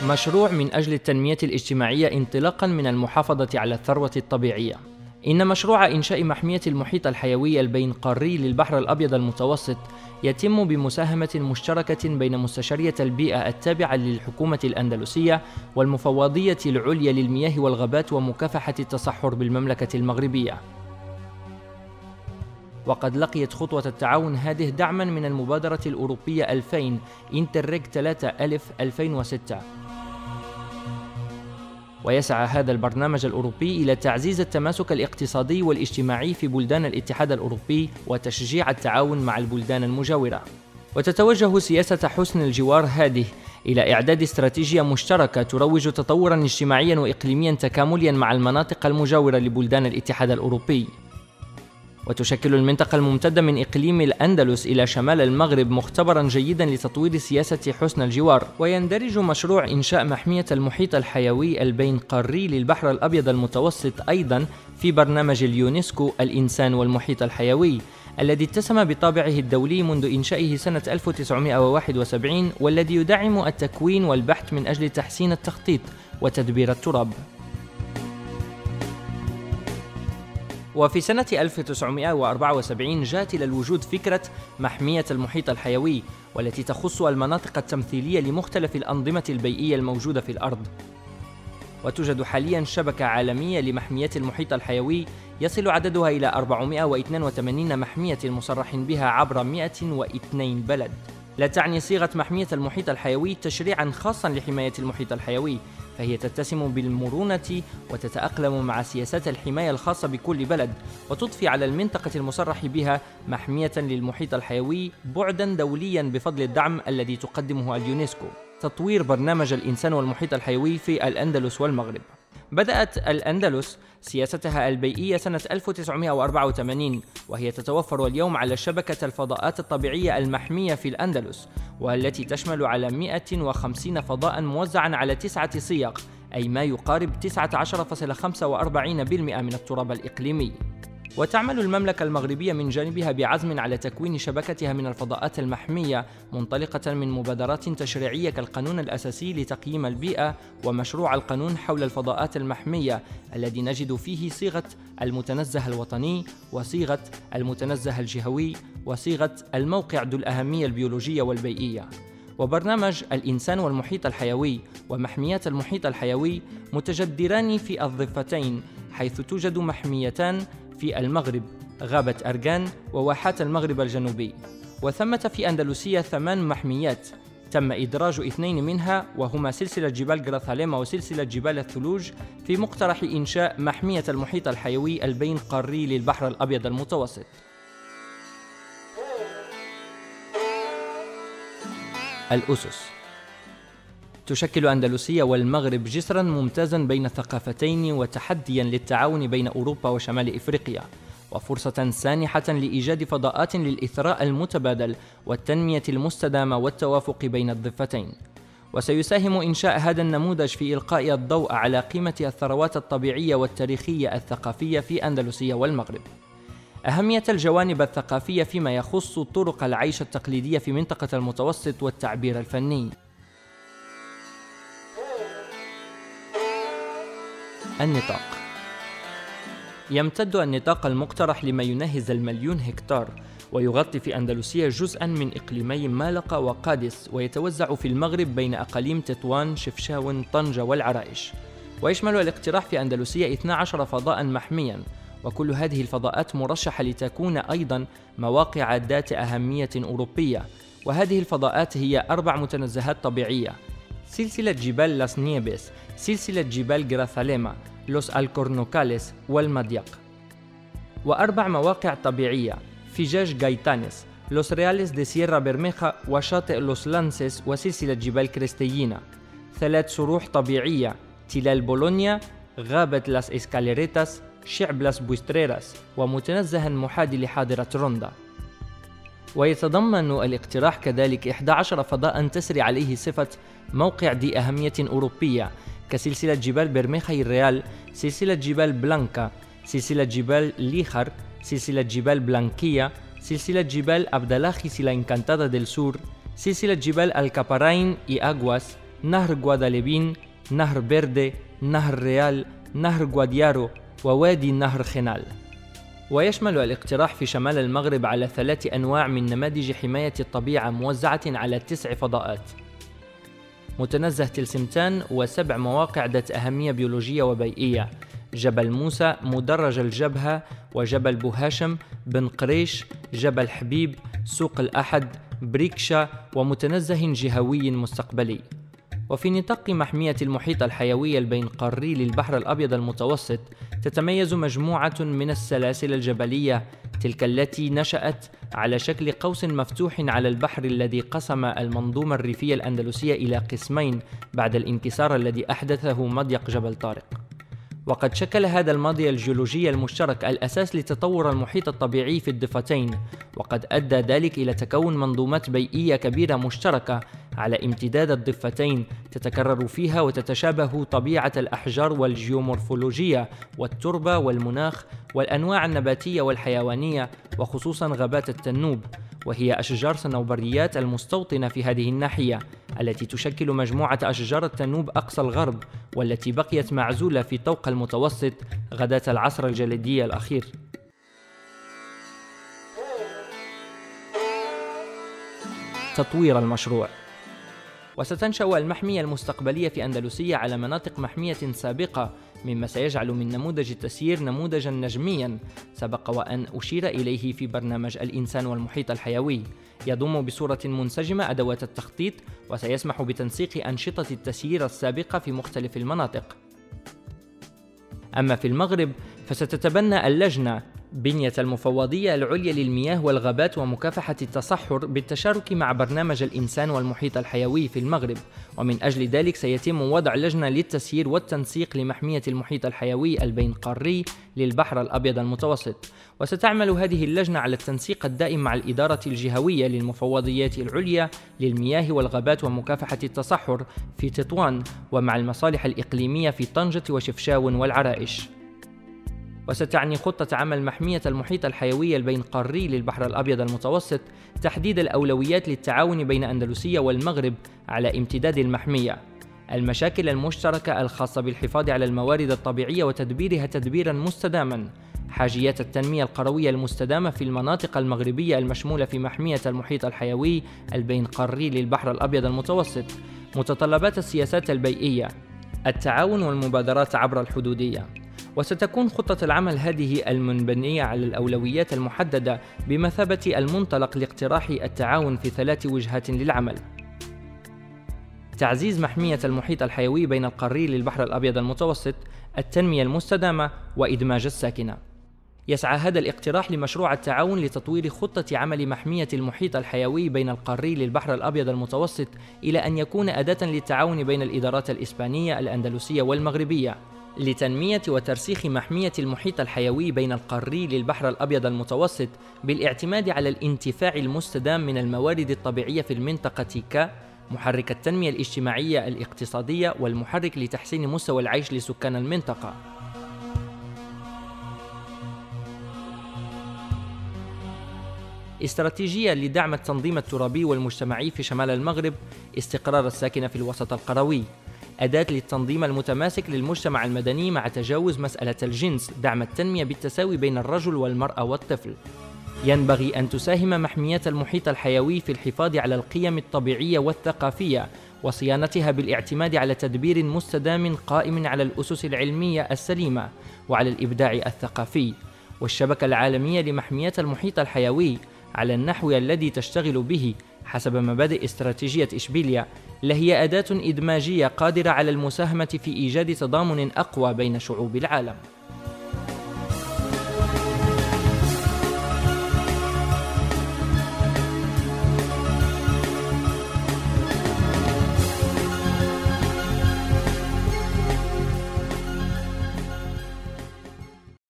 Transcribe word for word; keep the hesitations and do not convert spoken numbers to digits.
مشروع من أجل التنمية الاجتماعية انطلاقاً من المحافظة على الثروة الطبيعية. إن مشروع إنشاء محمية المحيط الحيوي البين-قاري للبحر الأبيض المتوسط يتم بمساهمة مشتركة بين مستشارية البيئة التابعة للحكومة الأندلسية والمفوضية العليا للمياه والغابات ومكافحة التصحر بالمملكة المغربية. وقد لقيت خطوة التعاون هذه دعماً من المبادرة الأوروبية ألفين انتريج ثلاثة ألف ألفين وستة. ويسعى هذا البرنامج الأوروبي إلى تعزيز التماسك الاقتصادي والاجتماعي في بلدان الاتحاد الأوروبي وتشجيع التعاون مع البلدان المجاورة. وتتوجه سياسة حسن الجوار هذه إلى إعداد استراتيجية مشتركة تروج تطوراً اجتماعياً وإقليمياً تكاملياً مع المناطق المجاورة لبلدان الاتحاد الأوروبي. وتشكل المنطقة الممتدة من إقليم الأندلس إلى شمال المغرب مختبراً جيداً لتطوير سياسة حسن الجوار. ويندرج مشروع إنشاء محمية المحيط الحيوي البين-قاري للبحر الأبيض المتوسط أيضاً في برنامج اليونسكو الإنسان والمحيط الحيوي، الذي اتسم بطابعه الدولي منذ إنشائه سنة ألف وتسعمائة وواحد وسبعين، والذي يدعم التكوين والبحث من أجل تحسين التخطيط وتدبير التراب. وفي سنة ألف وتسعمائة وأربعة وسبعين جاءت إلى الوجود فكرة محمية المحيط الحيوي، والتي تخص المناطق التمثيلية لمختلف الأنظمة البيئية الموجودة في الأرض. وتوجد حالياً شبكة عالمية لمحميات المحيط الحيوي يصل عددها إلى أربعمائة واثنين وثمانين محمية مصرح بها عبر مئة واثنين بلد. لا تعني صيغة محمية المحيط الحيوي تشريعاً خاصاً لحماية المحيط الحيوي، فهي تتسم بالمرونة وتتأقلم مع سياسات الحماية الخاصة بكل بلد، وتضفي على المنطقة المصرح بها محمية للمحيط الحيوي بعداً دولياً بفضل الدعم الذي تقدمه اليونسكو. تطوير برنامج الإنسان والمحيط الحيوي في الأندلس والمغرب. بدأت الأندلس سياستها البيئية سنة ألف وتسعمائة وأربعة وثمانين، وهي تتوفر اليوم على شبكة الفضاءات الطبيعية المحمية في الأندلس، والتي تشمل على مئة وخمسين فضاء موزعا على تسعة صيغ، أي ما يقارب تسعة عشر فاصلة خمسة وأربعين بالمئة من التراب الإقليمي. وتعمل المملكة المغربية من جانبها بعزم على تكوين شبكتها من الفضاءات المحمية، منطلقة من مبادرات تشريعية كالقانون الأساسي لتقييم البيئة ومشروع القانون حول الفضاءات المحمية، الذي نجد فيه صيغة المتنزه الوطني وصيغة المتنزه الجهوي وصيغة الموقع ذو الأهمية البيولوجية والبيئية. وبرنامج الإنسان والمحيط الحيوي ومحميات المحيط الحيوي متجدران في الضفتين، حيث توجد محميتان في المغرب، غابة أرغان وواحات المغرب الجنوبي. وثمة في أندلسية ثمان محميات تم إدراج اثنين منها، وهما سلسلة جبال غراتاليما وسلسلة جبال الثلوج، في مقترح إنشاء محمية المحيط الحيوي البين-قاري للبحر الأبيض المتوسط. الأسس. تشكل أندلسية والمغرب جسراً ممتازاً بين الثقافتين وتحدياً للتعاون بين أوروبا وشمال إفريقيا، وفرصة سانحة لإيجاد فضاءات للإثراء المتبادل والتنمية المستدامة والتوافق بين الضفتين. وسيساهم إنشاء هذا النموذج في إلقاء الضوء على قيمة الثروات الطبيعية والتاريخية الثقافية في أندلسية والمغرب، أهمية الجوانب الثقافية فيما يخص طرق العيش التقليدية في منطقة المتوسط والتعبير الفني. النطاق. يمتد النطاق المقترح لما يناهز المليون هكتار، ويغطي في أندلسية جزءاً من إقليمي مالقة وقادس، ويتوزع في المغرب بين أقاليم تطوان، شفشاون، طنجة والعرائش. ويشمل الاقتراح في أندلسية اثنا عشر فضاءً محمياً، وكل هذه الفضاءات مرشحة لتكون أيضاً مواقع ذات أهمية أوروبية. وهذه الفضاءات هي أربع متنزهات طبيعية: سلسلة جبال لاس نيبس، سلسلة جبال غراتاليما، لوس الكورنوكاليس والمادياق. وأربع مواقع طبيعية: فيجاج غايتانيس، لوس رياليس دي سييرا برميخا، وشاطئ لوس لانسيس، وسلسلة جبال كريستيينا. ثلاث سروح طبيعية: تلال بولونيا، غابة لاس إسكاليريتاس، شعب لاس بوستريراس، ومتنزها محادي لحاضرة روندا. ويتضمن الاقتراح كذلك إحدى عشر فضاء تسري عليه صفة موقع ذي أهمية أوروبية، كسلسلة جبال برميخي الريال، سلسلة جبال بلانكا، سلسلة جبال ليخر، سلسلة جبال بلانكية، سلسلة جبال أبدلاخيس لا إنكانتادا ديل سور، سلسلة جبال الكاباراين إي أغواس، نهر غواداليبين، نهر بيردي، نهر ريال، نهر غواديارو، ووادي نهر خنال. ويشمل الاقتراح في شمال المغرب على ثلاث أنواع من نماذج حماية الطبيعة موزعة على تسع فضاءات: متنزه تلسمتان وسبع مواقع ذات أهمية بيولوجية وبيئية: جبل موسى، مدرج الجبهة، وجبل بوهاشم، بن قريش، جبل حبيب، سوق الأحد، بريكشا، ومتنزه جهوي مستقبلي. وفي نطاق محمية المحيط الحيوي البينقاري للبحر الأبيض المتوسط، تتميز مجموعة من السلاسل الجبلية، تلك التي نشأت على شكل قوس مفتوح على البحر الذي قسم المنظومة الريفية الأندلسية إلى قسمين بعد الانكسار الذي أحدثه مضيق جبل طارق. وقد شكل هذا الماضي الجيولوجي المشترك الأساس لتطور المحيط الطبيعي في الضفتين، وقد أدى ذلك إلى تكون منظومات بيئية كبيرة مشتركة على امتداد الضفتين تتكرر فيها وتتشابه طبيعة الأحجار والجيومورفولوجية والتربة والمناخ والأنواع النباتية والحيوانية، وخصوصا غابات التنوب، وهي أشجار صنوبريات المستوطنة في هذه الناحية التي تشكل مجموعة أشجار التنوب أقصى الغرب، والتي بقيت معزولة في طوق المتوسط غداة العصر الجليدي الأخير. تطوير المشروع. وستنشأ المحمية المستقبلية في أندلسية على مناطق محمية سابقة، مما سيجعل من نموذج التسيير نموذجا نجميا سبق وأن أشير إليه في برنامج الإنسان والمحيط الحيوي، يضم بصورة منسجمة أدوات التخطيط، وسيسمح بتنسيق أنشطة التسيير السابقة في مختلف المناطق. أما في المغرب فستتبنى اللجنة بنية المفوضية العليا للمياه والغابات ومكافحة التصحر بالتشارك مع برنامج الإنسان والمحيط الحيوي في المغرب، ومن أجل ذلك سيتم وضع لجنة للتسيير والتنسيق لمحمية المحيط الحيوي البينقاري للبحر الأبيض المتوسط. وستعمل هذه اللجنة على التنسيق الدائم مع الإدارة الجهوية للمفوضيات العليا للمياه والغابات ومكافحة التصحر في تطوان، ومع المصالح الإقليمية في طنجة وشفشاون والعرائش. وستعني خطة عمل محمية المحيط الحيوي البينقاري للبحر الأبيض المتوسط تحديد الأولويات للتعاون بين أندلسية والمغرب على امتداد المحمية، المشاكل المشتركة الخاصة بالحفاظ على الموارد الطبيعية وتدبيرها تدبيرا مستداما، حاجيات التنمية القروية المستدامة في المناطق المغربية المشمولة في محمية المحيط الحيوي البينقاري للبحر الأبيض المتوسط، متطلبات السياسات البيئية، التعاون والمبادرات عبر الحدودية. وستكون خطة العمل هذه المنبنية على الأولويات المحددة بمثابة المنطلق لاقتراح التعاون في ثلاث وجهات للعمل: تعزيز محمية المحيط الحيوي بين القاري للبحر الأبيض المتوسط، التنمية المستدامة، وإدماج الساكنة. يسعى هذا الاقتراح لمشروع التعاون لتطوير خطة عمل محمية المحيط الحيوي بين القاري للبحر الأبيض المتوسط إلى أن يكون أداة للتعاون بين الإدارات الإسبانية، الأندلسية والمغربية لتنمية وترسيخ محمية المحيط الحيوي بين القاري للبحر الأبيض المتوسط بالاعتماد على الانتفاع المستدام من الموارد الطبيعية في المنطقة كمحرك التنمية الاجتماعية الاقتصادية والمحرك لتحسين مستوى العيش لسكان المنطقة. استراتيجية لدعم التنظيم الترابي والمجتمعي في شمال المغرب، استقرار الساكنة في الوسط القروي، أداة للتنظيم المتماسك للمجتمع المدني مع تجاوز مسألة الجنس، دعم التنمية بالتساوي بين الرجل والمرأة والطفل. ينبغي أن تساهم محمية المحيط الحيوي في الحفاظ على القيم الطبيعية والثقافية وصيانتها بالاعتماد على تدبير مستدام قائم على الأسس العلمية السليمة وعلى الإبداع الثقافي. والشبكة العالمية لمحمية المحيط الحيوي على النحو الذي تشتغل به حسب مبادئ استراتيجية إشبيلية لهي أداة إدماجية قادرة على المساهمة في إيجاد تضامن أقوى بين شعوب العالم.